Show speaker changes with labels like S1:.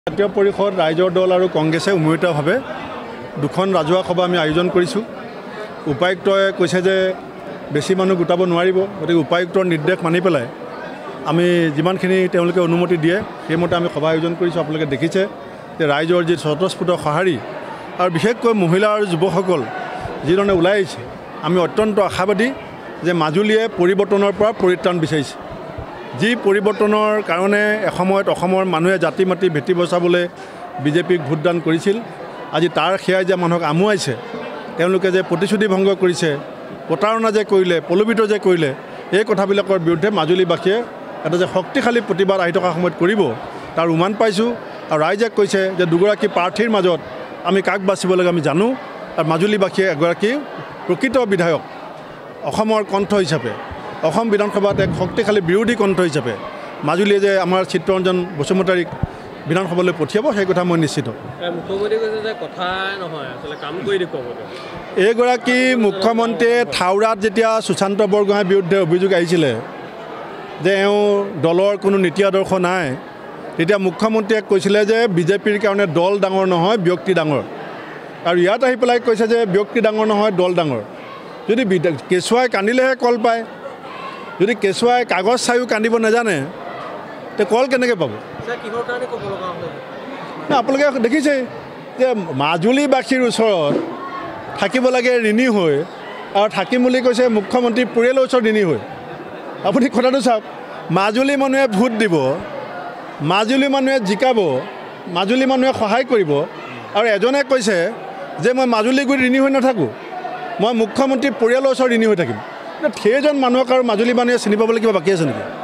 S1: জাতীয় পৰিষদ ৰাইজৰ দল আৰু কংগ্ৰেছে উমৈহতীয়াভাৱে দুখন ৰাজহুৱা সভা আমি আয়োজন কৰিছোঁ। উপায়ুক্তই কৈছে যে বেছি মানুহ গোটাব নোৱাৰিব, গতিকে উপায়ুক্তৰ নিৰ্দেশ মানি পেলাই আমি যিমানখিনি তেওঁলোকে অনুমতি দিয়ে সেইমতে আমি সভা আয়োজন কৰিছোঁ। আপোনালোকে দেখিছে যে ৰাইজৰ যি স্বতঃস্ফূৰ্ত সঁহাৰি আৰু বিশেষকৈ মহিলা আৰু যুৱকসকল যিধৰণে ওলাই আহিছে, আমি অত্যন্ত আশাবাদী যে মাজুলীয়ে পৰিৱৰ্তনৰ পৰা পৰিত্ৰাণ বিচাৰিছে। যি পৰিৱৰ্তনৰ কাৰণে এসময়ত অসমৰ মানুহে জাতি মাতি ভেটি বচাবলৈ বিজেপিক ভোটদান কৰিছিল, আজি তাৰ সেয়াই যে মানুহক আমুৱাইছে, তেওঁলোকে যে প্ৰতিশ্ৰুতি ভংগ কৰিছে, প্ৰতাৰণা যে কৰিলে, প্ৰলোভিত যে কৰিলে, এই কথাবিলাকৰ বিৰুদ্ধে মাজুলীবাসীয়ে এটা যে শক্তিশালী প্ৰতিবাদ আহি থকা সময়ত কৰিব তাৰ উমান পাইছোঁ। আৰু ৰাইজে কৈছে যে দুগৰাকী প্ৰাৰ্থীৰ মাজত আমি কাক বাচিব লাগে আমি জানো, আৰু মাজুলীবাসীয়ে এগৰাকী প্ৰকৃত বিধায়ক অসমৰ কণ্ঠ হিচাপে, অসম বিধানসভাত এক শক্তিশালী বিৰোধী কণ্ঠ হিচাপে মাজুলীয়ে যে আমাৰ চিত্তৰঞ্জন বসুমতাৰীক বিধানসভালৈ পঠিয়াব সেই কথা মই নিশ্চিত। এইগৰাকী মুখ্যমন্ত্ৰীয়ে থাউৰাত যেতিয়া সুশান্ত বৰগোহাঁইৰ বিৰুদ্ধে অভিযোগ আহিছিলে যে এওঁ দলৰ কোনো নীতি আদৰ্শ নাই, তেতিয়া মুখ্যমন্ত্ৰীয়ে কৈছিলে যে বিজেপিৰ কাৰণে দল ডাঙৰ নহয়, ব্যক্তি ডাঙৰ। আৰু ইয়াত আহি পেলাই কৈছে যে ব্যক্তি ডাঙৰ নহয়, দল ডাঙৰ। যদি কেঁচুৱাই কান্দিলেহে কল পায়, যদি কেঁচুৱাই কাগজ চায়ো কান্দিব নাজানে তে কল কেনেকৈ পাব? আপোনালোকে দেখিছে যে মাজুলীবাসীৰ ওচৰত থাকিব লাগে ঋণী হৈ, আৰু থাকিম বুলি কৈছে মুখ্যমন্ত্ৰী পৰিয়ালৰ ওচৰত ঋণী হৈ। আপুনি কথাটো চাওক, মাজুলী মানুহে ভোট দিব, মাজুলী মানুহে জিকাব, মাজুলী মানুহে সহায় কৰিব, আৰু এজনে কৈছে যে মই মাজুলী গৈ ঋণী হৈ নাথাকোঁ, মই মুখ্যমন্ত্ৰী পৰিয়ালৰ ওচৰত ঋণী হৈ থাকিম। সেইজন মানুহক আৰু মাজুলী মানুহে চিনি পাবলৈ কিবা বাকী আছে নেকি?